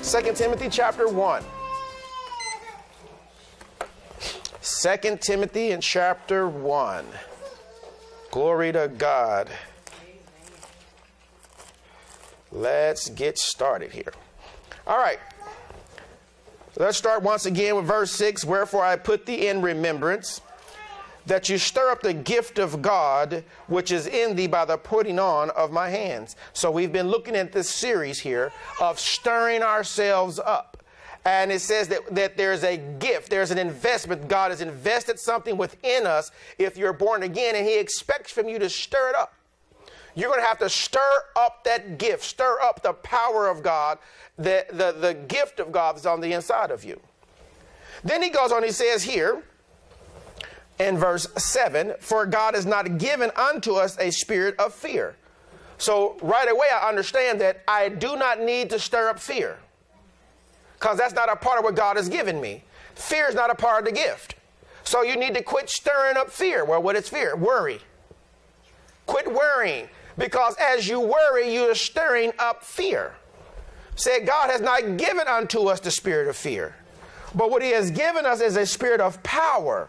2 Timothy chapter 1. 2 Timothy in chapter 1. Glory to God. Let's get started here. All right. Let's start once again with verse 6. Wherefore I put thee in remembrance, that you stir up the gift of God, which is in thee by the putting on of my hands. So we've been looking at this series here of stirring ourselves up. And it says that there's a gift, there's an investment. God has invested something within us if you're born again, and he expects from you to stir it up. You're going to have to stir up that gift, stir up the power of God, the gift of God that's on the inside of you. Then he goes on, he says here in verse 7, for God has not given unto us a spirit of fear. So right away I understand that I do not need to stir up fear, because that's not a part of what God has given me. Fear is not a part of the gift. So you need to quit stirring up fear. Well, what is fear? Worry. Quit worrying, because as you worry, you're stirring up fear. Say, God has not given unto us the spirit of fear, but what he has given us is a spirit of power,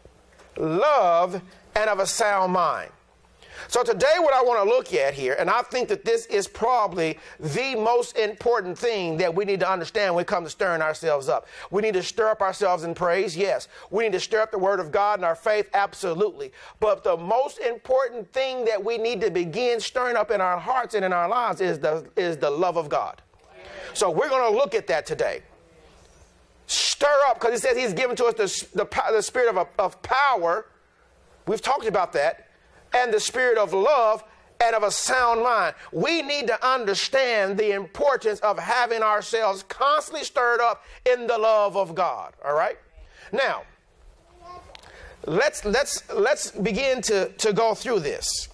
love, and of a sound mind. So today what I want to look at here, and I think that this is probably the most important thing that we need to understand when it comes to stirring ourselves up. We need to stir up ourselves in praise, yes. We need to stir up the word of God and our faith, absolutely. But the most important thing that we need to begin stirring up in our hearts and in our lives is the love of God. So we're going to look at that today. Stir up, because it says he's given to us the spirit of power. We've talked about that. And the spirit of love and of a sound mind. We need to understand the importance of having ourselves constantly stirred up in the love of God. All right? Now, let's begin to go through this.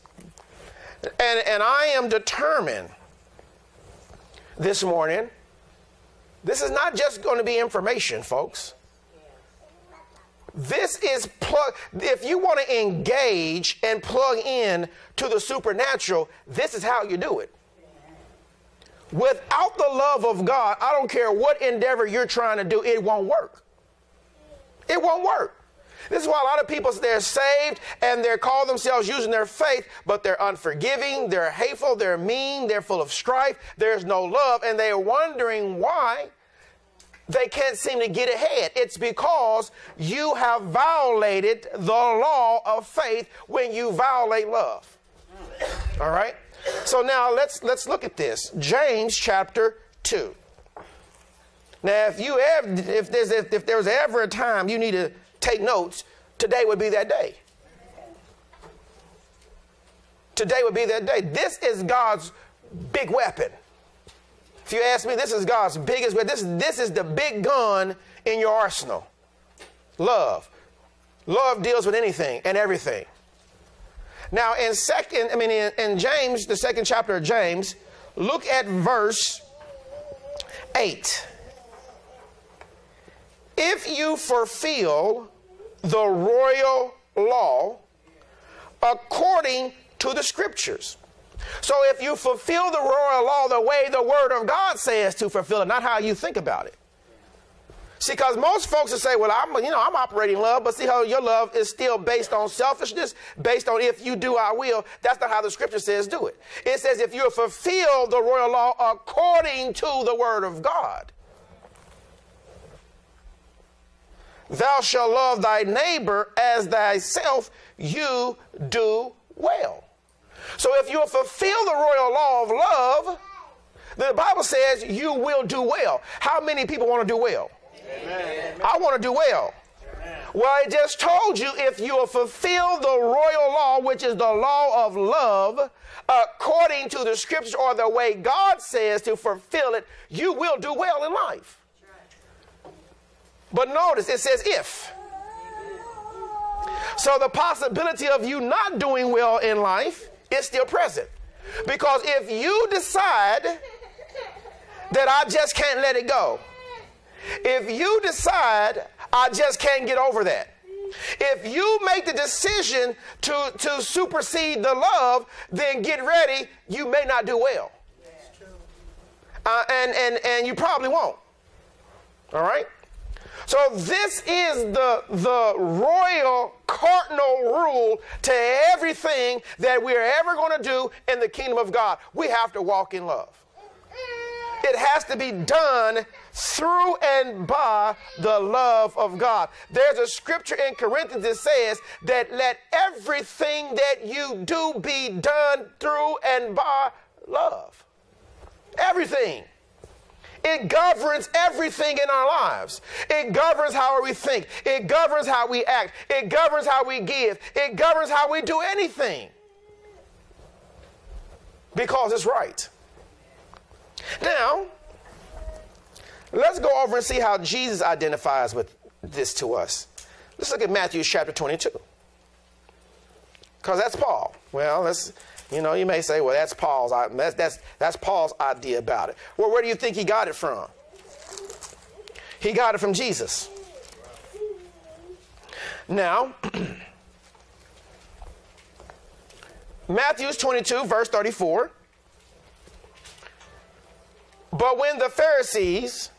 And I am determined this morning, this is not just going to be information, folks. This is if you want to engage and plug in to the supernatural, this is how you do it. Without the love of God, I don't care what endeavor you're trying to do, it won't work. It won't work. This is why a lot of people, they're saved and they call themselves using their faith, but they're unforgiving, they're hateful, they're mean, they're full of strife, there's no love, and they're wondering why they can't seem to get ahead. It's because you have violated the law of faith when you violate love. All right? So now let's look at this. James chapter 2. Now if there's ever a time you need to take notes, today would be that day. Today would be that day. This is God's big weapon. If you ask me, this is God's biggest weapon. This is the big gun in your arsenal. Love. Love deals with anything and everything. Now in James, the second chapter of James, look at verse 8. If you fulfill the royal law according to the scriptures. So if you fulfill the royal law the way the word of God says to fulfill it, not how you think about it. See, because most folks will say, well, I'm operating love, but see how your love is still based on selfishness, based on if you do, I will. That's not how the scripture says do it. It says if you fulfill the royal law according to the word of God. Thou shalt love thy neighbor as thyself, you do well. So if you fulfill the royal law of love, the Bible says you will do well. How many people want to do well? Amen. I want to do well. Amen. Well, I just told you if you fulfill the royal law, which is the law of love, according to the scriptures or the way God says to fulfill it, you will do well in life. But notice it says if. So the possibility of you not doing well in life is still present. Because if you decide that I just can't let it go, if you decide I just can't get over that, if you make the decision to supersede the love, then get ready, you may not do well. And you probably won't. All right? So this is the royal cardinal rule to everything that we're ever going to do in the kingdom of God. We have to walk in love. It has to be done through and by the love of God. There's a scripture in Corinthians that says that let everything that you do be done through and by love. Everything. It governs everything in our lives. It governs how we think. It governs how we act. It governs how we give. It governs how we do anything. Because it's right. Now, let's go over and see how Jesus identifies with this to us. Let's look at Matthew chapter 22. Because that's Paul. Well, that's... You know, you may say, well, that's Paul's idea about it. Well, where do you think he got it from? He got it from Jesus. Now, Matthew 22, verse 34. But when the Pharisees,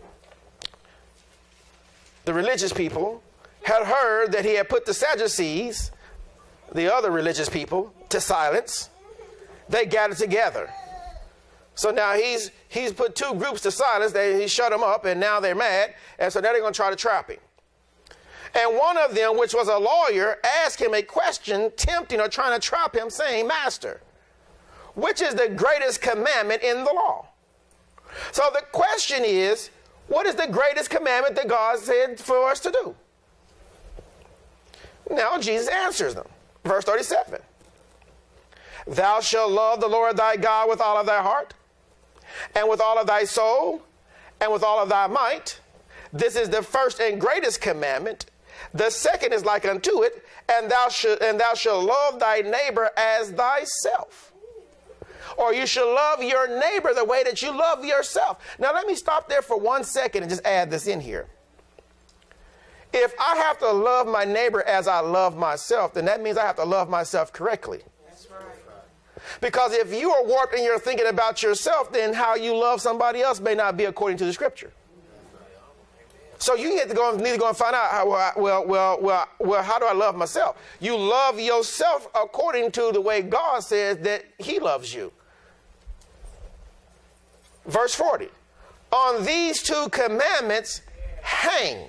the religious people, had heard that he had put the Sadducees, the other religious people, to silence, they gathered together. So now he's put two groups to silence. He shut them up, and now they're mad, and so now they're going to try to trap him. And one of them, which was a lawyer, asked him a question, tempting or trying to trap him, saying, Master, which is the greatest commandment in the law? So the question is, what is the greatest commandment that God said for us to do? Now Jesus answers them. Verse 37. Thou shalt love the Lord thy God with all of thy heart, and with all of thy soul, and with all of thy might. This is the first and greatest commandment. The second is like unto it, and thou shalt love thy neighbor as thyself. Or you shall love your neighbor the way that you love yourself. Now let me stop there for 1 second and just add this in here. If I have to love my neighbor as I love myself, then that means I have to love myself correctly. That's right. Because if you are warped in your thinking about yourself, then how you love somebody else may not be according to the scripture. So you need to go and find out, how do I love myself? You love yourself according to the way God says that he loves you. Verse 40. On these two commandments hang.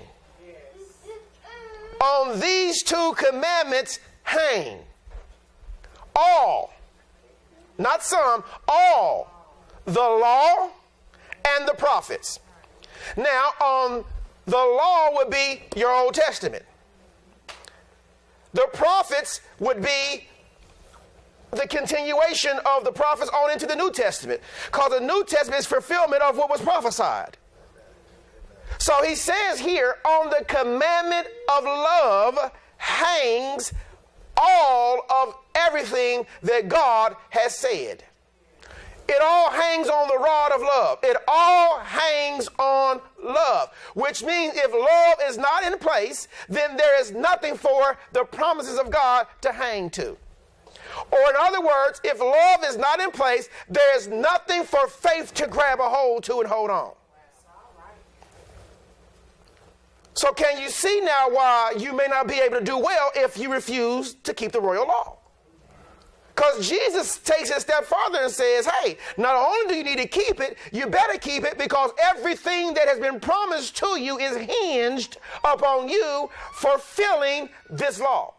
On these two commandments hang. All, not some, all, the law and the prophets. Now, the law would be your Old Testament. The prophets would be the continuation of the prophets on into the New Testament. Because the New Testament is fulfillment of what was prophesied. So he says here, on the commandment of love hangs all of everything that God has said. It all hangs on the rod of love. It all hangs on love, which means if love is not in place, then there is nothing for the promises of God to hang to. Or in other words, if love is not in place, there is nothing for faith to grab a hold to and hold on. So can you see now why you may not be able to do well if you refuse to keep the royal law? Because Jesus takes it a step farther and says, hey, not only do you need to keep it, you better keep it because everything that has been promised to you is hinged upon you fulfilling this law.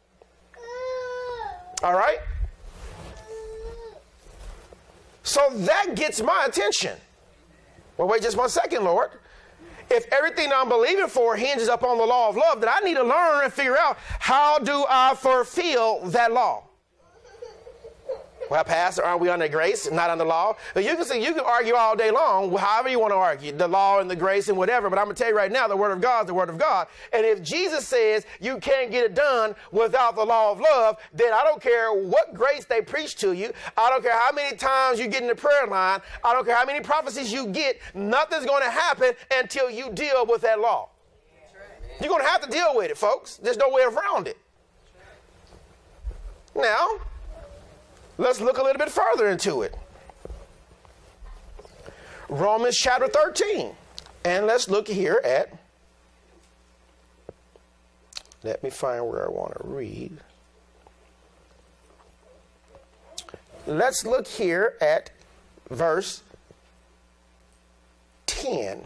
All right? So that gets my attention. Well, wait just 1 second, Lord. If everything I'm believing for hinges upon the law of love, then I need to learn and figure out how do I fulfill that law. Well, Pastor, aren't we under grace, not under law? But you can argue all day long, however you want to argue, the law and the grace and whatever. But I'm going to tell you right now, the Word of God is the Word of God. And if Jesus says you can't get it done without the law of love, then I don't care what grace they preach to you. I don't care how many times you get in the prayer line. I don't care how many prophecies you get. Nothing's going to happen until you deal with that law. You're going to have to deal with it, folks. There's no way around it. Now, let's look a little bit further into it. Romans chapter 13. And let's look here at, let me find where I want to read. Let's look here at verse 10.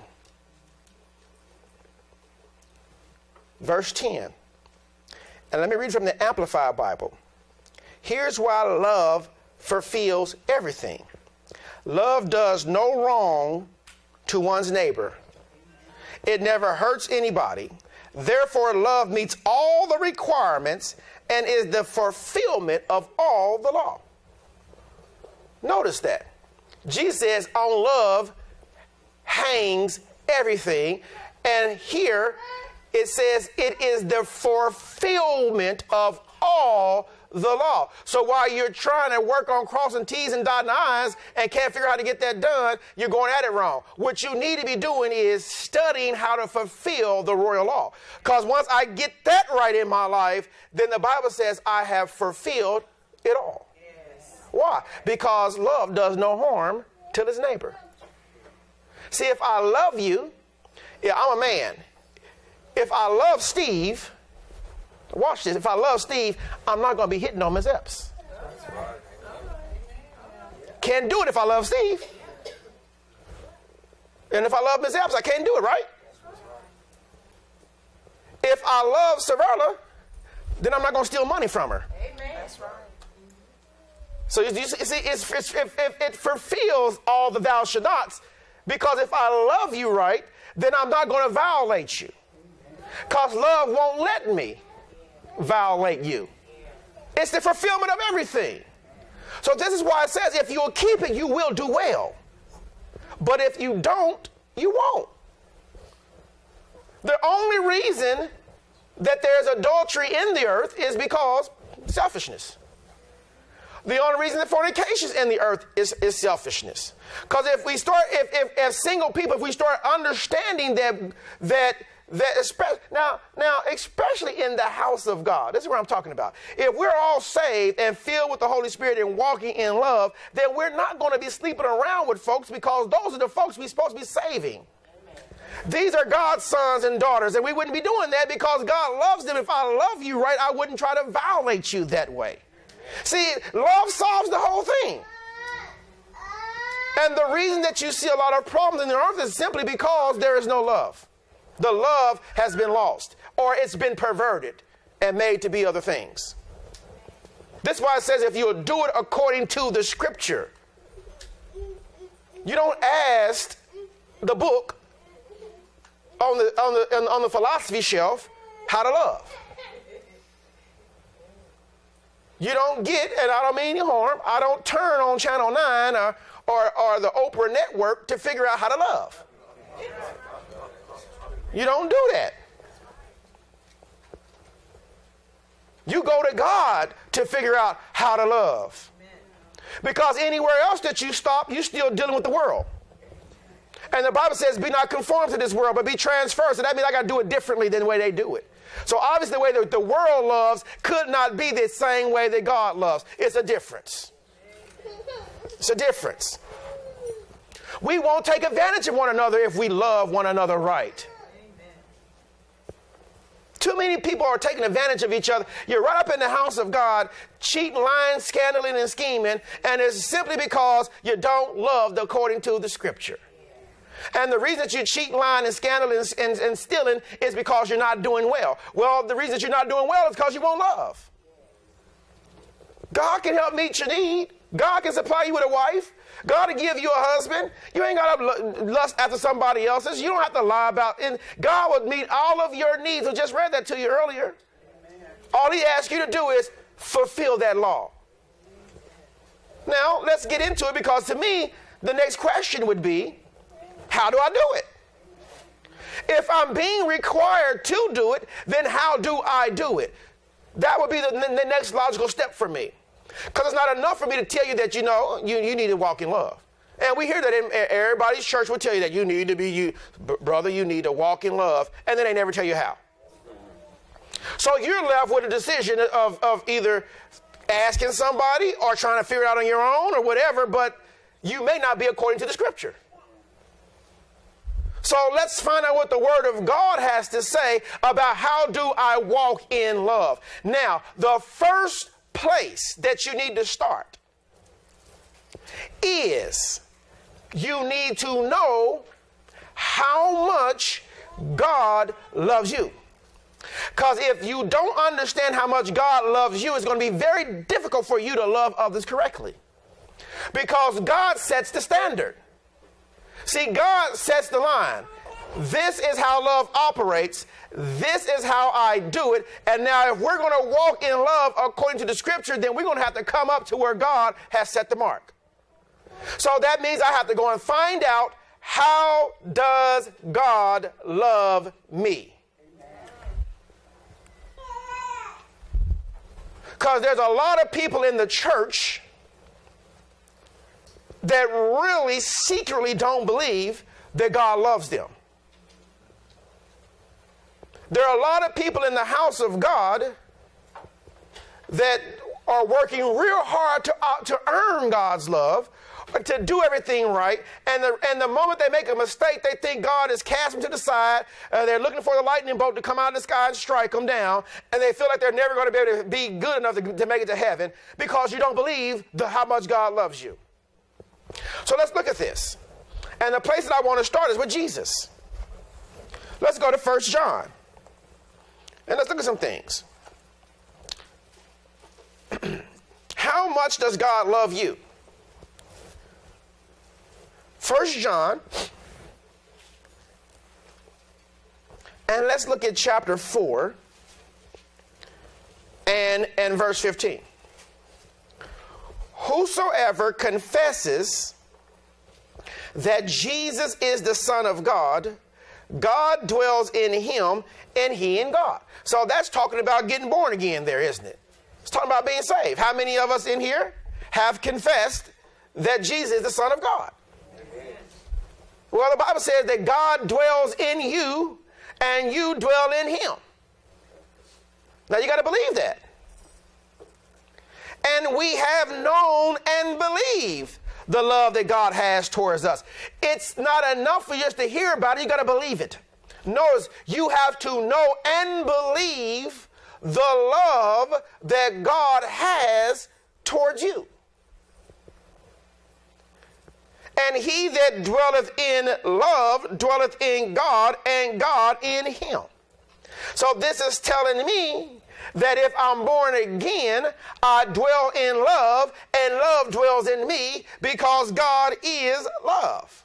Verse 10. And let me read from the Amplified Bible. Here's why love fulfills everything. Love does no wrong to one's neighbor. It never hurts anybody. Therefore, love meets all the requirements and is the fulfillment of all the law. Notice that. Jesus says on love hangs everything. And here it says it is the fulfillment of all the law. So while you're trying to work on crossing T's and dotting I's and can't figure out how to get that done, you're going at it wrong. What you need to be doing is studying how to fulfill the royal law. Because once I get that right in my life, then the Bible says I have fulfilled it all. Yes. Why? Because love does no harm to his neighbor. See, if I love you, yeah, I'm a man. If I love Steve, watch this. If I love Steve, I'm not going to be hitting on Miss Epps. Can't do it if I love Steve. And if I love Miss Epps, I can't do it, right? If I love Savella, then I'm not going to steal money from her. Amen. That's right. So you see, it fulfills all the thou shalt nots, because if I love you right, then I'm not going to violate you. Because love won't let me violate you. It's the fulfillment of everything. So this is why it says if you'll keep it, you will do well. But if you don't, you won't. The only reason that there's adultery in the earth is because selfishness. The only reason that fornication is in the earth is selfishness. Because if we start, if single people, if we start understanding that especially in the house of God, this is what I'm talking about. If we're all saved and filled with the Holy Spirit and walking in love, then we're not going to be sleeping around with folks, because those are the folks we're supposed to be saving. Amen. These are God's sons and daughters, and we wouldn't be doing that because God loves them. If I love you right, I wouldn't try to violate you that way. See, love solves the whole thing. And the reason that you see a lot of problems in the earth is simply because there is no love. The love has been lost, or it's been perverted and made to be other things. That's why it says if you'll do it according to the scripture. You don't ask the book on the philosophy shelf how to love. You don't get, and I don't mean any harm, I don't turn on Channel 9 or the Oprah Network to figure out how to love. You don't do that. You go to God to figure out how to love. Because anywhere else that you stop, you're still dealing with the world. And the Bible says, be not conformed to this world, but be transferred. So that means I got to do it differently than the way they do it. So obviously the way that the world loves could not be the same way that God loves. It's a difference. It's a difference. We won't take advantage of one another if we love one another right. Too many people are taking advantage of each other. You're right up in the house of God, cheating, lying, scandaling, and scheming, and it's simply because you don't love according to the scripture. And the reason that you're cheating, lying, and scandaling and stealing is because you're not doing well. Well, the reason that you're not doing well is because you won't love. God can help meet your need. God can supply you with a wife. God will give you a husband. You ain't got to lust after somebody else's. You don't have to lie about it. God will meet all of your needs. I just read that to you earlier. Amen. All he asks you to do is fulfill that law. Now, let's get into it, because to me, the next question would be, how do I do it? If I'm being required to do it, then how do I do it? That would be the next logical step for me. Because it's not enough for me to tell you that, you need to walk in love. And we hear that in everybody's church will tell you that you need to be, brother, you need to walk in love. And then they never tell you how. So you're left with a decision of either asking somebody or trying to figure it out on your own or whatever, but you may not be according to the scripture. So let's find out what the Word of God has to say about how do I walk in love. Now, the first place that you need to start is you need to know how much God loves you. Because if you don't understand how much God loves you, it's going to be very difficult for you to love others correctly. Because God sets the standard. See, God sets the line. This is how love operates. This is how I do it. And now if we're going to walk in love according to the scripture, then we're going to have to come up to where God has set the mark. So that means I have to go and find out, how does God love me? Because there's a lot of people in the church that really secretly don't believe that God loves them. There are a lot of people in the house of God that are working real hard to earn God's love, to do everything right, and the moment they make a mistake, they think God has cast them to the side. They're looking for the lightning bolt to come out of the sky and strike them down, and they feel like they're never going to be able to be good enough to make it to heaven because you don't believe how much God loves you. So let's look at this. And the place that I want to start is with Jesus. Let's go to 1 John. And let's look at some things. How much does God love you? 1 John. And let's look at chapter 4 and verse 15. Whosoever confesses that Jesus is the Son of God, God dwells in him and he in God. So that's talking about getting born again there, isn't it? It's talking about being saved. How many of us in here have confessed that Jesus is the Son of God? Well, the Bible says that God dwells in you and you dwell in him. Now you got to believe that. And we have known and believed the love that God has towards us. It's not enough for you just to hear about it. You got to believe it. Notice, you have to know and believe the love that God has towards you. And he that dwelleth in love dwelleth in God, and God in him. So this is telling me that if I'm born again, I dwell in love, and love dwells in me because God is love.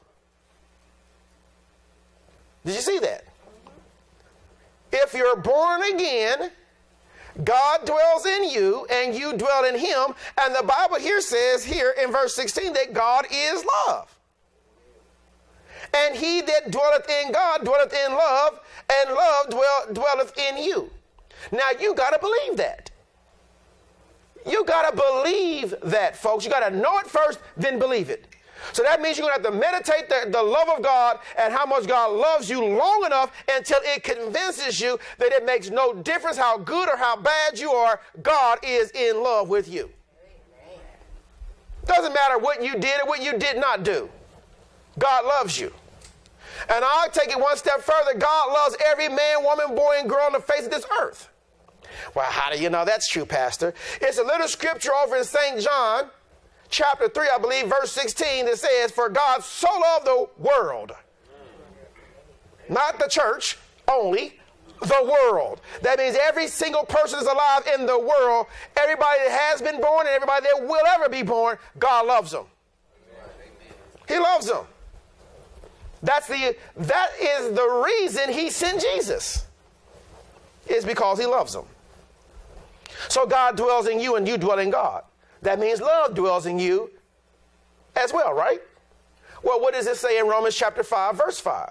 Did you see that? If you're born again, God dwells in you and you dwell in him. And the Bible here says here in verse 16 that God is love. And he that dwelleth in God dwelleth in love, and love dwelleth in you. Now you got to believe that. You got to believe that, folks. You got to know it first, then believe it. So that means you're going to have to meditate the love of God and how much God loves you long enough until it convinces you that it makes no difference how good or how bad you are. God is in love with you. Doesn't matter what you did or what you did not do. God loves you. And I'll take it one step further. God loves every man, woman, boy, and girl on the face of this earth. Well, how do you know that's true, Pastor? It's a little scripture over in St. John, chapter 3, I believe, verse 16, that says, for God so loved the world. Not the church only, the world. That means every single person that's alive in the world, everybody that has been born and everybody that will ever be born, God loves them. He loves them. That is the reason he sent Jesus. Is because he loves them. So God dwells in you and you dwell in God. That means love dwells in you as well, right? Well, what does it say in Romans chapter 5, verse 5?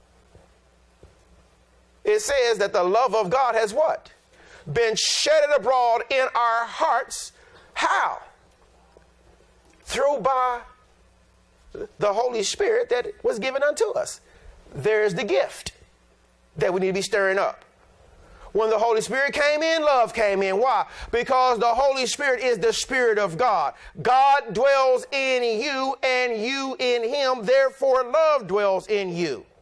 It says that the love of God has what? Been shedded abroad in our hearts. How? Through by the Holy Spirit that was given unto us. There's the gift that we need to be stirring up. When the Holy Spirit came in, love came in. Why? Because the Holy Spirit is the Spirit of God. God dwells in you and you in him. Therefore, love dwells in you.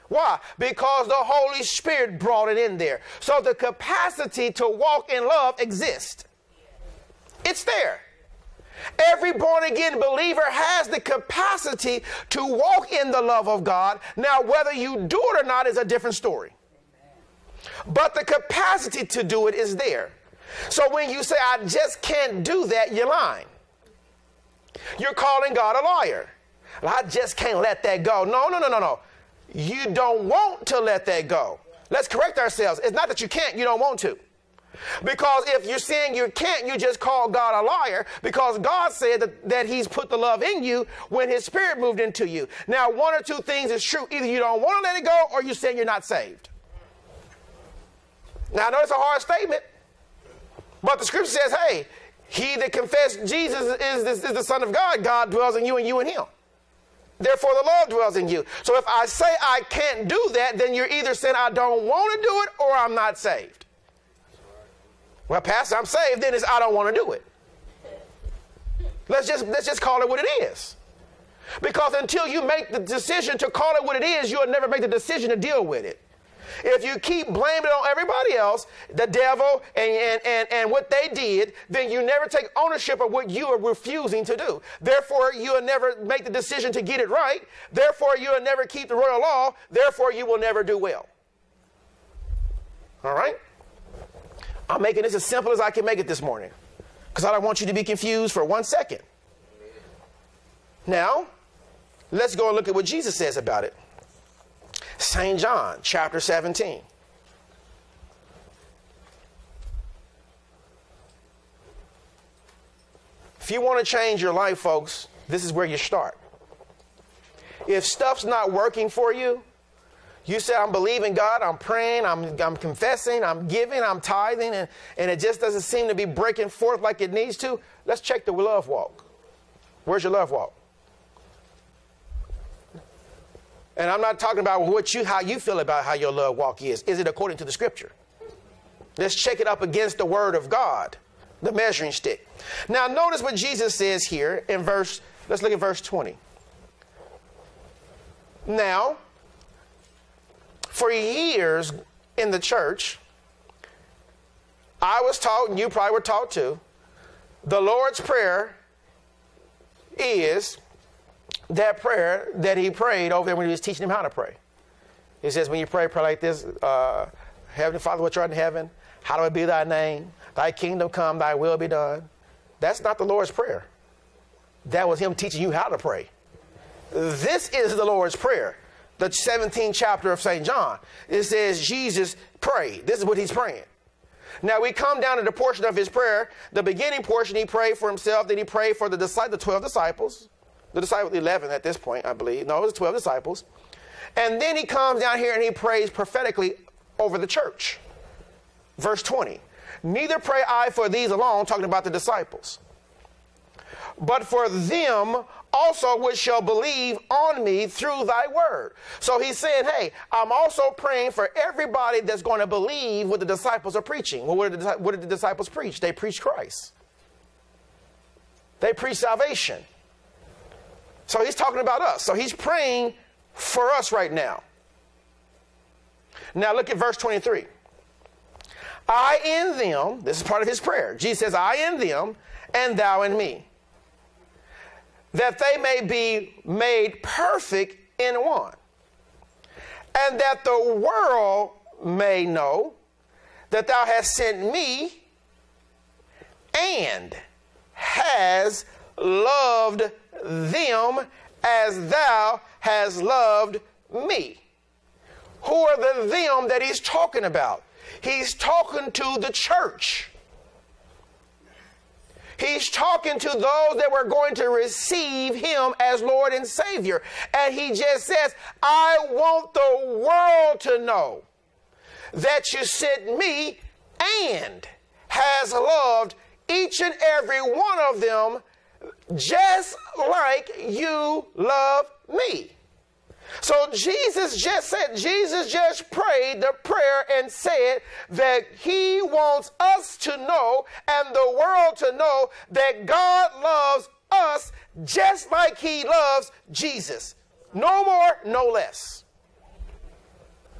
Why? Because the Holy Spirit brought it in there. So the capacity to walk in love exists. It's there. Every born-again believer has the capacity to walk in the love of God. Now, whether you do it or not is a different story. But the capacity to do it is there. So when you say, I just can't do that, you're lying. You're calling God a liar. I just can't let that go. No. You don't want to let that go. Let's correct ourselves. It's not that you can't, you don't want to. Because if you're saying you can't, you just call God a liar, because God said that he's put the love in you when his spirit moved into you. Now, one or two things is true. Either you don't want to let it go, or you're saying you're not saved. Now, I know it's a hard statement, but the scripture says, hey, he that confessed Jesus is the Son of God. God dwells in you and you in him. Therefore, the love dwells in you. So if I say I can't do that, then you're either saying I don't want to do it or I'm not saved. Well, Pastor, I'm saved, then it's I don't want to do it. Let's just call it what it is. Because until you make the decision to call it what it is, you'll never make the decision to deal with it. If you keep blaming it on everybody else, the devil and what they did, then you never take ownership of what you are refusing to do. Therefore, you'll never make the decision to get it right. Therefore, you'll never keep the royal law. Therefore, you will never do well. All right? I'm making this as simple as I can make it this morning, because I don't want you to be confused for 1 second. Now, let's go and look at what Jesus says about it. St. John, chapter 17. If you want to change your life, folks, this is where you start. If stuff's not working for you, you say, I'm believing God, I'm praying, I'm confessing, I'm giving, I'm tithing, and it just doesn't seem to be breaking forth like it needs to. Let's check the love walk. Where's your love walk? And I'm not talking about how you feel about how your love walk is. Is it according to the scripture? Let's check it up against the word of God, the measuring stick. Now, notice what Jesus says here in let's look at verse 20. Now, for years in the church, I was taught, and you probably were taught too, the Lord's Prayer is that prayer that he prayed over there when he was teaching him how to pray. He says, when you pray like this, Heavenly Father, which art in heaven, hallowed be thy name, thy kingdom come, thy will be done. That's not the Lord's Prayer. That was him teaching you how to pray. This is the Lord's Prayer. The 17th chapter of St. John. It says Jesus prayed. This is what he's praying. Now we come down to the portion of his prayer. The beginning portion, he prayed for himself. Then he prayed for the 12 disciples. The disciples, 11 at this point, I believe. No, it was 12 disciples. And then he comes down here and he prays prophetically over the church. Verse 20. Neither pray I for these alone, talking about the disciples, but for them also which shall believe on me through thy word. So he's saying, hey, I'm also praying for everybody that's going to believe what the disciples are preaching. Well, what did the disciples preach? They preached Christ. They preached salvation. So he's talking about us. So he's praying for us right now. Now look at verse 23. I in them, this is part of his prayer. Jesus says, I in them, and thou in me, that they may be made perfect in one, and that the world may know that thou hast sent me and has loved them as thou hast loved me. Who are the them that he's talking about? He's talking to the church. He's talking to those that were going to receive him as Lord and Savior. And he just says, I want the world to know that you sent me and has loved each and every one of them just like you love me. So Jesus just prayed the prayer and said that he wants us to know and the world to know that God loves us just like he loves Jesus. No more, no less.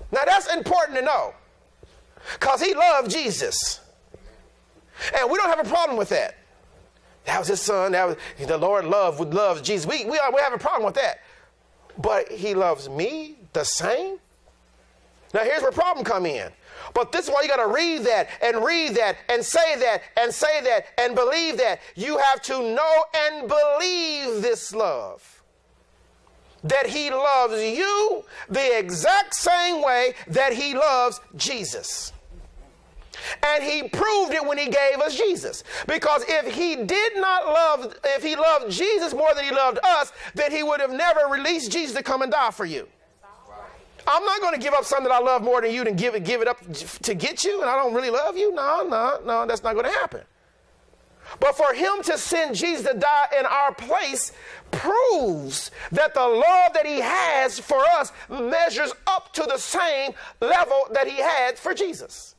Now that's important to know, because he loved Jesus. And we don't have a problem with that. That was his son. That was, the Lord loves Jesus. We have a problem with that. But he loves me the same? Now here's where the problem come in. But this is why you got to read that and say that and say that and believe that. You have to know and believe this love. That he loves you the exact same way that he loves Jesus. And he proved it when he gave us Jesus. Because if he loved Jesus more than he loved us, then he would have never released Jesus to come and die for you. I'm not going to give up something that I love more than you and give it up to get you, and I don't really love you. No, that's not going to happen. But for him to send Jesus to die in our place proves that the love that he has for us measures up to the same level that he had for Jesus.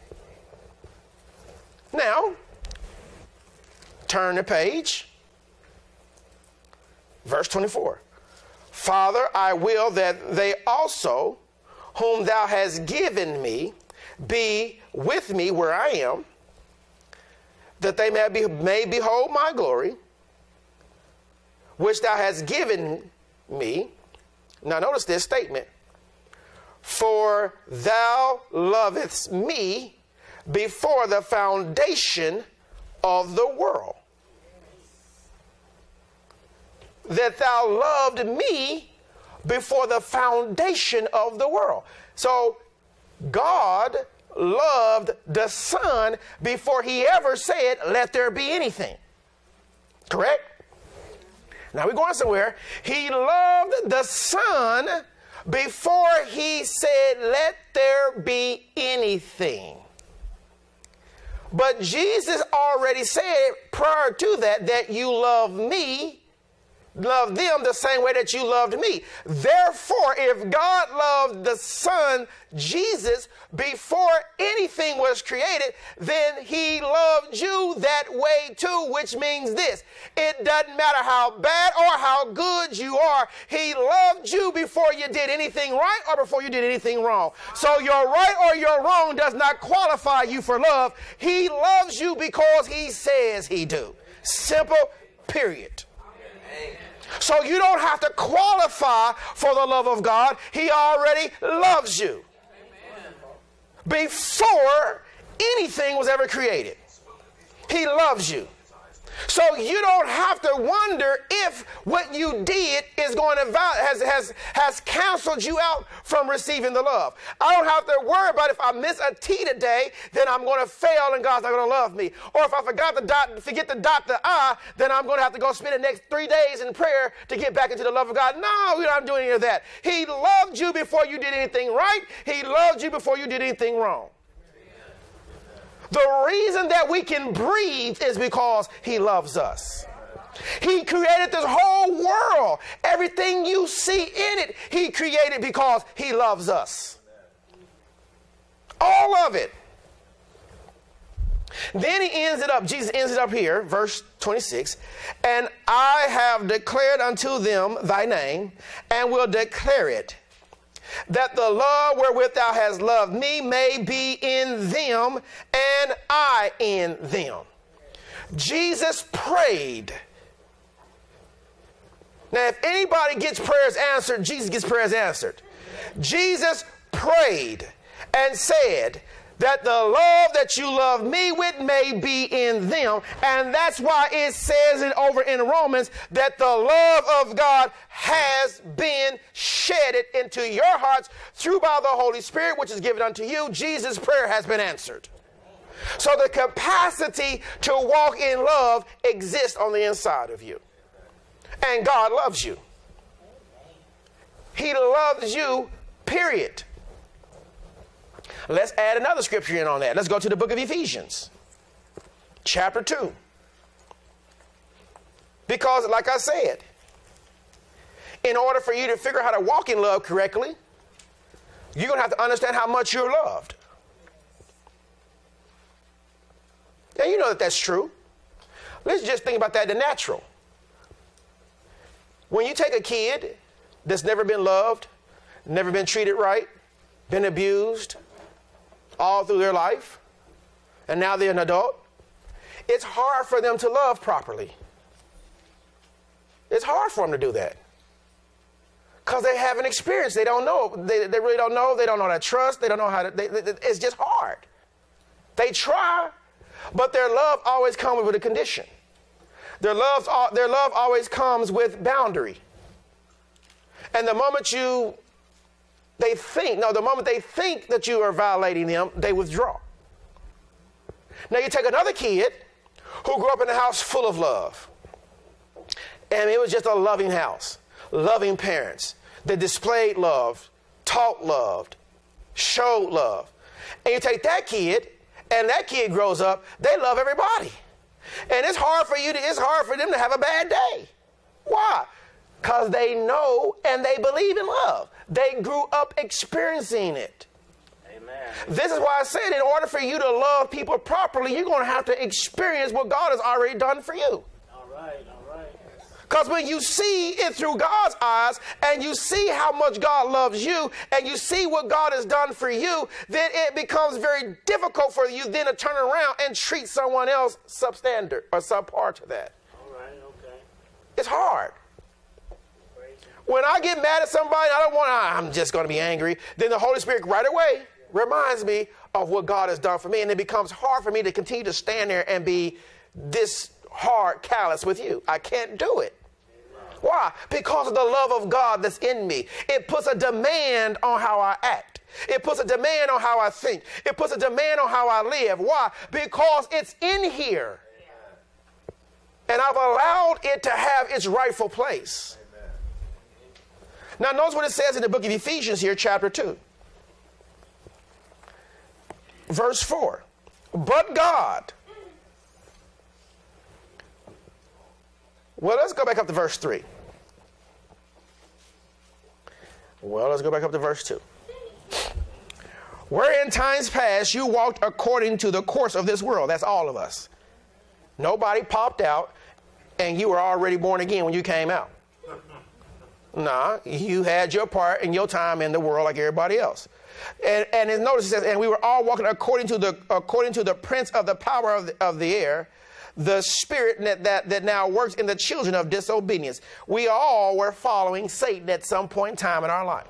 Now, turn the page. Verse 24. Father, I will that they also, whom thou hast given me, be with me where I am, that they may behold my glory, which thou hast given me. Now notice this statement. For thou lovest me before the foundation of the world. That thou loved me before the foundation of the world. So God loved the Son before he ever said, let there be anything. Correct? Now we're going somewhere. He loved the Son before he said, let there be anything. But Jesus already said prior to that you love me, love them the same way that you loved me. Therefore, if God loved the Son, Jesus, before anything was created, then he loved you that way too, which means this. It doesn't matter how bad or how good you are. He loved you before you did anything right or before you did anything wrong. So your right or your wrong does not qualify you for love. He loves you because he says he do. Simple, period. So you don't have to qualify for the love of God. He already loves you. Amen. Before anything was ever created, he loves you. So you don't have to wonder if what you did is going to has canceled you out from receiving the love. I don't have to worry about if I miss a T today, then I'm going to fail and God's not going to love me. Or if I forget to dot the I, then I'm going to have to go spend the next 3 days in prayer to get back into the love of God. No, you're not doing any of that. He loved you before you did anything right. He loved you before you did anything wrong. The reason that we can breathe is because he loves us. He created this whole world. Everything you see in it, he created because he loves us. All of it. Then he ends it up, Jesus ends it up here, verse 26. And I have declared unto them thy name, and will declare it, that the love wherewith thou hast loved me may be in them, and I in them. Jesus prayed. Now, if anybody gets prayers answered, Jesus gets prayers answered. Jesus prayed and said that the love that you love me with may be in them. And that's why it says it over in Romans that the love of God has been shedded into your hearts through by the Holy Spirit, which is given unto you. Jesus' prayer has been answered. So the capacity to walk in love exists on the inside of you. And God loves you. He loves you, period. Let's add another scripture in on that. Let's go to the book of Ephesians, chapter 2. Because, like I said, in order for you to figure out how to walk in love correctly, you're going to have to understand how much you're loved. And you know that that's true. Let's just think about that in the natural. When you take a kid that's never been loved, never been treated right, been abused all through their life, and now they're an adult, it's hard for them to love properly. It's hard for them to do that. Because they haven't experienced. They don't know. They really don't know. They don't know how to trust. They don't know how to. It's just hard. They try, but their love always comes with a condition. Their love always comes with boundary. And the moment they think that you are violating them, they withdraw. Now you take another kid who grew up in a house full of love. And it was just a loving house, loving parents that displayed love, taught love, showed love. And you take that kid, and that kid grows up, they love everybody. And it's hard for them to have a bad day. Why? Because they know and they believe in love. They grew up experiencing it. Amen. This is why I said in order for you to love people properly, you're going to have to experience what God has already done for you. All right. Because when you see it through God's eyes and you see how much God loves you and you see what God has done for you, then it becomes very difficult for you then to turn around and treat someone else substandard or subpar to that. All right, okay. It's hard. When I get mad at somebody, I'm just going to be angry, then the Holy Spirit right away reminds me of what God has done for me, and it becomes hard for me to continue to stand there and be this hard, callous with you. I can't do it. Why? Because of the love of God that's in me. It puts a demand on how I act. It puts a demand on how I think. It puts a demand on how I live. Why? Because it's in here. And I've allowed it to have its rightful place. Now notice what it says in the book of Ephesians here, chapter 2. Verse 4. But God. Well, let's go back up to verse 3. Well, let's go back up to verse 2. Where in times past you walked according to the course of this world. That's all of us. Nobody popped out and you were already born again when you came out. Nah, you had your part and your time in the world like everybody else. And notice it says, and we were all walking according to the prince of the power of the air, the spirit that now works in the children of disobedience. We all were following Satan at some point in time in our life.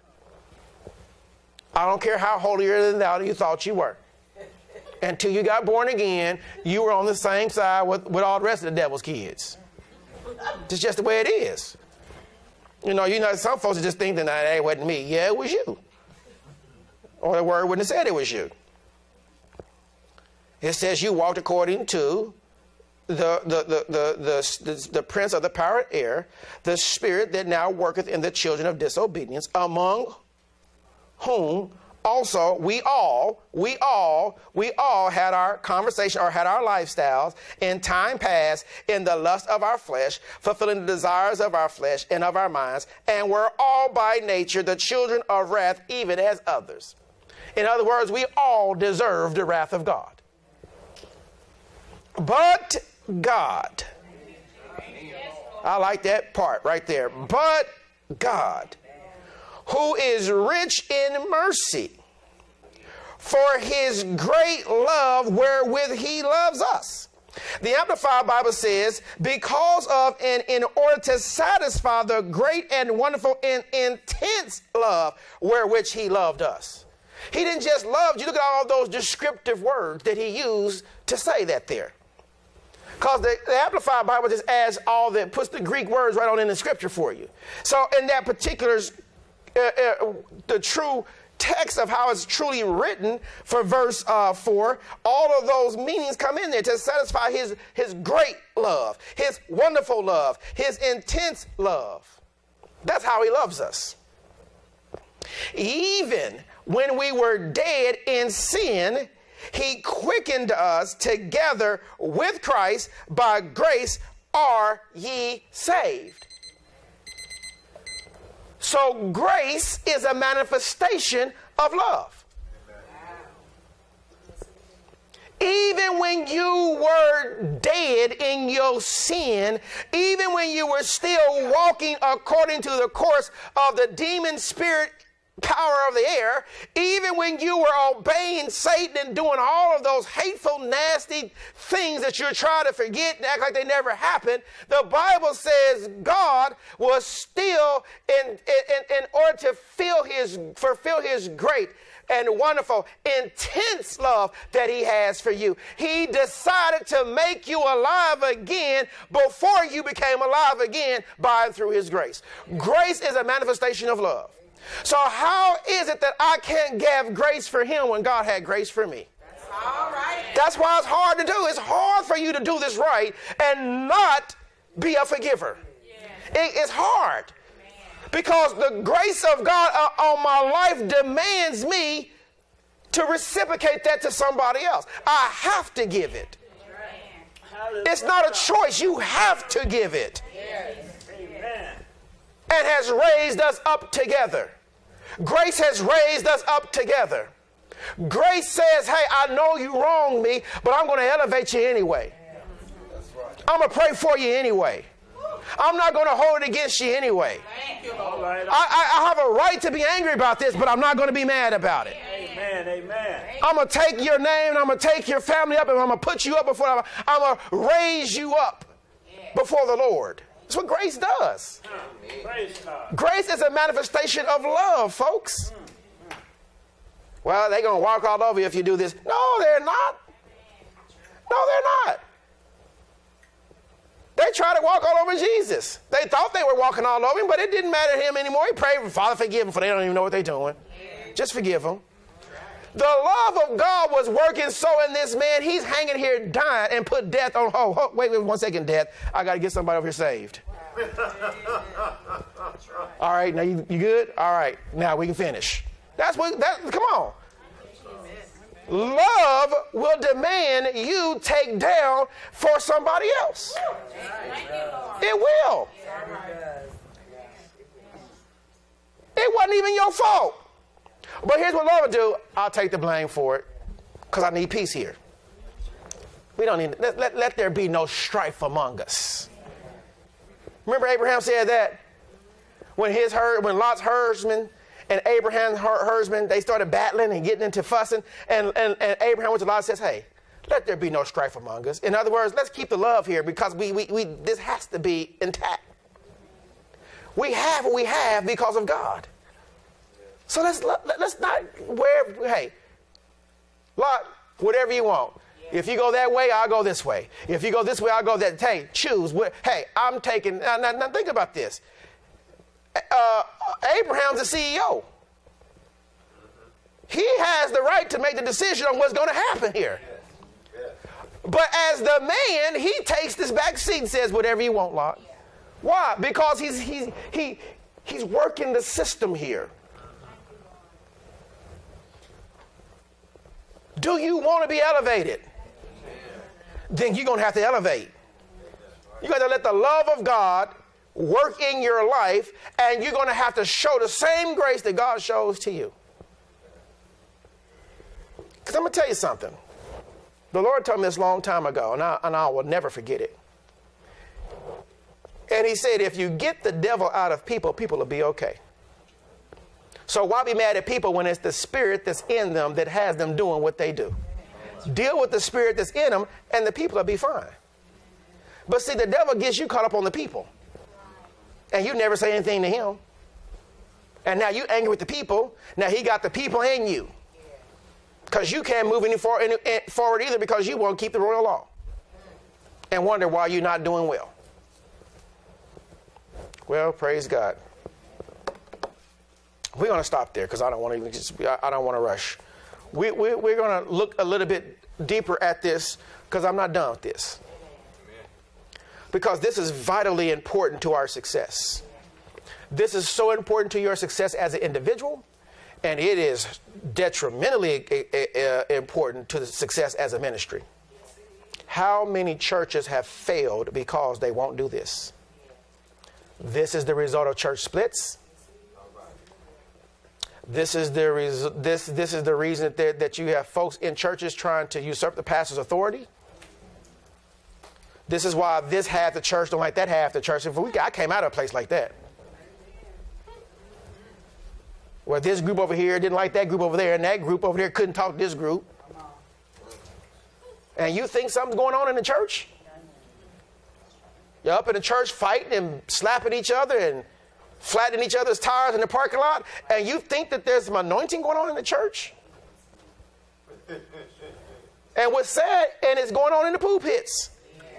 I don't care how holier than thou you thought you were. Until you got born again, you were on the same side with all the rest of the devil's kids. It's just the way it is. You know, some folks just think that it wasn't me. Yeah, it was you. Or the word wouldn't have said it was you. It says you walked according to the prince of the power of air, the spirit that now worketh in the children of disobedience, among whom also we all had our conversation or had our lifestyles in time past in the lust of our flesh, fulfilling the desires of our flesh and of our minds, and were all by nature the children of wrath, even as others. In other words, we all deserve the wrath of God. But God. I like that part right there. But God, who is rich in mercy, for his great love wherewith he loves us. The Amplified Bible says, because of and in order to satisfy the great and wonderful and intense love wherewith he loved us. He didn't just love you. Look at all those descriptive words that he used to say that there. Because the Amplified Bible just adds puts the Greek words right on in the scripture for you. So in that particular, the true text of how it's truly written for verse 4, all of those meanings come in there to satisfy his great love, his wonderful love, his intense love. That's how he loves us. Even when we were dead in sin, he quickened us together with Christ. By grace are ye saved. So grace is a manifestation of love. Even when you were dead in your sin, even when you were still walking according to the course of the demon spirit power of the air, even when you were obeying Satan and doing all of those hateful, nasty things that you're trying to forget and act like they never happened, the Bible says God was still in order to fulfill his great and wonderful, intense love that he has for you. He decided to make you alive again before you became alive again by and through his grace. Grace is a manifestation of love. So how is it that I can't give grace for him when God had grace for me? All right. That's why it's hard to do. It's hard for you to do this right and not be a forgiver. It's hard. Because the grace of God on my life demands me to reciprocate that to somebody else. I have to give it. It's not a choice. You have to give it. And has raised us up together. Grace has raised us up together. Grace says, hey, I know you wronged me, but I'm going to elevate you anyway. I'm going to pray for you anyway. I'm not going to hold it against you anyway. I have a right to be angry about this, but I'm not going to be mad about it. Amen, amen. I'm going to take your name and I'm going to take your family up and I'm going to put you up before I'm going to raise you up before the Lord. That's what grace does. Grace is a manifestation of love, folks. Well, they're going to walk all over you if you do this. No, they're not. No, they're not. They tried to walk all over Jesus. They thought they were walking all over him, but it didn't matter to him anymore. He prayed, Father, forgive them, for they don't even know what they're doing. Just forgive them. The love of God was working so in this man, he's hanging here dying and put death on hold. Oh, wait 1 second, death. I got to get somebody over here saved. All right, now you good? All right, now we can finish. Come on. Love will demand you take down for somebody else. It will. It wasn't even your fault. But here's what love will do. I'll take the blame for it because I need peace here. We don't need, let there be no strife among us. Remember Abraham said that when Lot's herdsmen and Abraham's herdsmen, they started battling and getting into fussing. And Abraham went to Lot and says, hey, let there be no strife among us. In other words, let's keep the love here because this has to be intact. We have what we have because of God. So let's not, hey, Lot, whatever you want. If you go that way, I'll go this way. If you go this way, I'll go that. Hey, choose. Hey, I'm taking, now think about this. Abraham's the CEO. He has the right to make the decision on what's going to happen here. But as the man, he takes this back seat and says, whatever you want, Lot. Why? Because he's working the system here. Do you want to be elevated? Then you're going to have to elevate. You're going to let the love of God work in your life, and you're going to have to show the same grace that God shows to you. Because I'm going to tell you something. The Lord told me this a long time ago, and I will never forget it. And he said, if you get the devil out of people, people will be okay. So why be mad at people when it's the spirit that's in them that has them doing what they do? Deal with the spirit that's in them, and the people will be fine. But see, the devil gets you caught up on the people. And you never say anything to him. And now you're angry with the people. Now he got the people in you. Because you can't move any forward either because you won't keep the royal law. And wonder why you're not doing well. Well, praise God. We're going to stop there because I don't want to rush. We're going to look a little bit deeper at this because I'm not done with this. Because this is vitally important to our success. This is so important to your success as an individual, and it is detrimentally important to the success as a ministry. How many churches have failed because they won't do this? This is the result of church splits. This is the reason that you have folks in churches trying to usurp the pastor's authority. This is why this half the church don't like that half the church. I came out of a place like that. Well, this group over here didn't like that group over there, and that group over there couldn't talk to this group. And you think something's going on in the church? You're up in the church fighting and slapping each other and flattening each other's tires in the parking lot, and you think that there's some anointing going on in the church? And what's sad, and it's going on in the pulpits.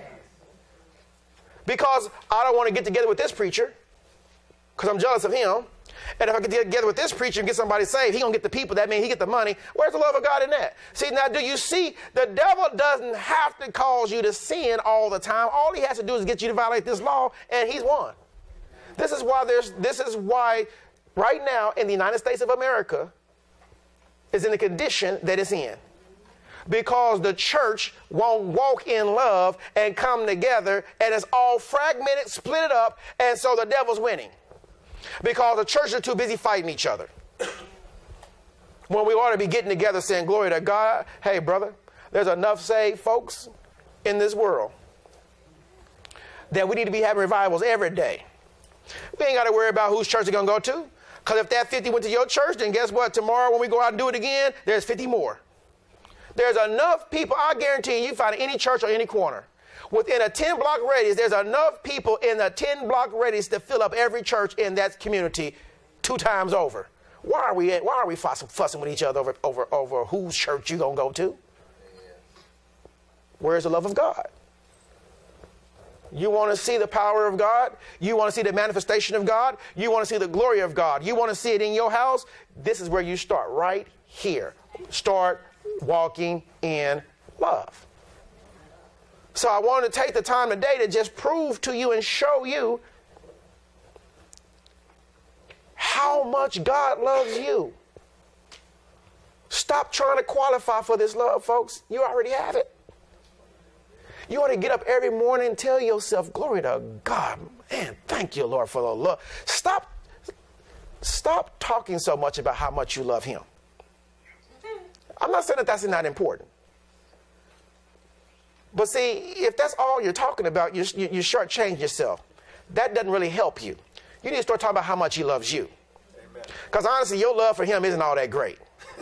Because I don't want to get together with this preacher because I'm jealous of him. And if I get together with this preacher and get somebody saved, he's going to get the people. That means he get the money. Where's the love of God in that? See, now, do you see? The devil doesn't have to cause you to sin all the time. All he has to do is get you to violate this law, and he's won. This is why right now in the United States of America is in the condition that it's in. Because the church won't walk in love and come together, and it's all fragmented, split it up, and so the devil's winning. Because the church are too busy fighting each other. When we ought to be getting together saying, glory to God. Hey, brother, there's enough saved folks in this world that we need to be having revivals every day. We ain't got to worry about whose church they're going to go to. Because if that 50 went to your church, then guess what? Tomorrow when we go out and do it again, there's 50 more. There's enough people, I guarantee you find any church or any corner. Within a 10-block radius, there's enough people in a 10-block radius to fill up every church in that community 2 times over. Why are we fussing with each other over whose church you're going to go to? Where's the love of God? You want to see the power of God? You want to see the manifestation of God? You want to see the glory of God? You want to see it in your house? This is where you start, right here. Start walking in love. So I want to take the time today to just prove to you and show you how much God loves you. Stop trying to qualify for this love, folks. You already have it. You ought to get up every morning and tell yourself, glory to God. Man, thank you, Lord, for the love. Stop talking so much about how much you love him. I'm not saying that that's not important. But see, if that's all you're talking about, you shortchange yourself. That doesn't really help you. You need to start talking about how much he loves you. Because honestly, your love for him isn't all that great.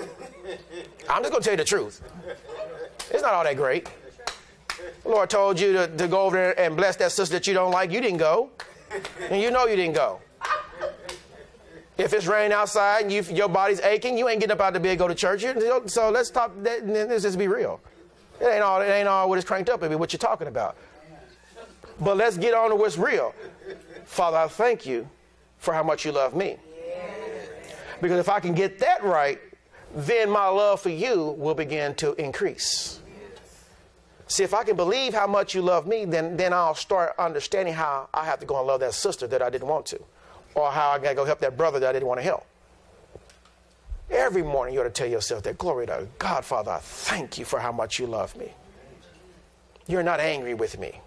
I'm just going to tell you the truth. It's not all that great. The Lord told you to go over there and bless that sister that you don't like. You didn't go. And you know you didn't go. If it's raining outside and your body's aching, you ain't getting up out of the bed to go to church. So let's talk. Let's just be real. It ain't all what it's cranked up to be, what you're talking about. But let's get on to what's real. Father, I thank you for how much you love me. Because if I can get that right, then my love for you will begin to increase. See, if I can believe how much you love me, then I'll start understanding how I have to go and love that sister that I didn't want to. Or how I got to go help that brother that I didn't want to help. Every morning you ought to tell yourself that, glory to God, Father, I thank you for how much you love me. You're not angry with me.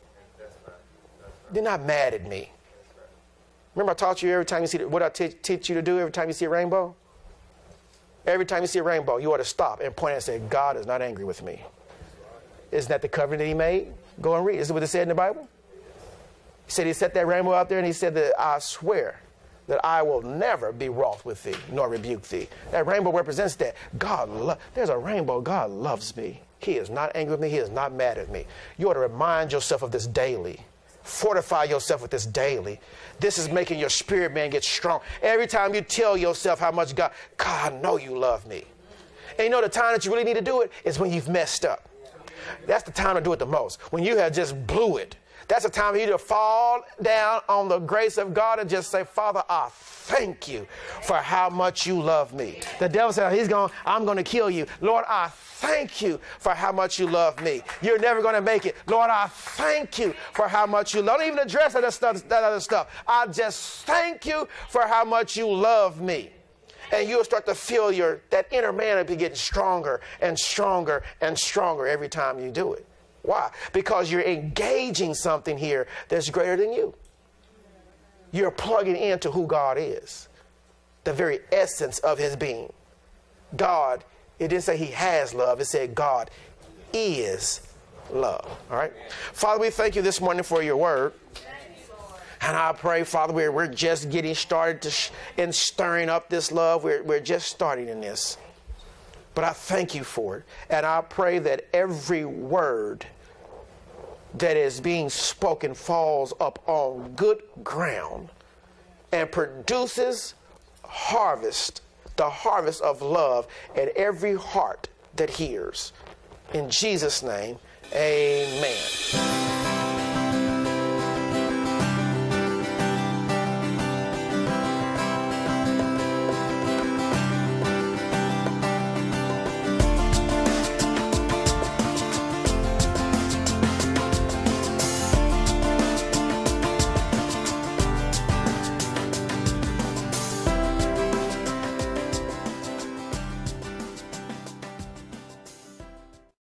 You're not mad at me. Remember I taught you every time you see what I teach you to do every time you see a rainbow? Every time you see a rainbow, you ought to stop and point and say, God is not angry with me. Isn't that the covenant that he made? Go and read. Isn't what it said in the Bible? He said he set that rainbow out there and he said that I swear that I will never be wroth with thee, nor rebuke thee. That rainbow represents that. There's a rainbow. God loves me. He is not angry with me. He is not mad at me. You ought to remind yourself of this daily. Fortify yourself with this daily. This is making your spirit man get strong. Every time you tell yourself how much God, I know you love me. And you know the time that you really need to do it is when you've messed up. That's the time to do it the most. When you have just blew it. That's the time for you to fall down on the grace of God and just say, Father, I thank you for how much you love me. The devil said, I'm going to kill you. Lord, I thank you for how much you love me. You're never going to make it. Lord, I thank you for how much you love. Don't even address that other stuff. I just thank you for how much you love me. And you'll start to feel that inner man will be getting stronger and stronger and stronger every time you do it. Why? Because you're engaging something here that's greater than you. You're plugging into who God is, the very essence of his being. God, it didn't say he has love. It said God is love. All right? Father, we thank you this morning for your word. And I pray, Father, we're just getting started in stirring up this love. We're just starting in this. But I thank you for it. And I pray that every word that is being spoken falls up on good ground and produces harvest, the harvest of love in every heart that hears. In Jesus' name, amen.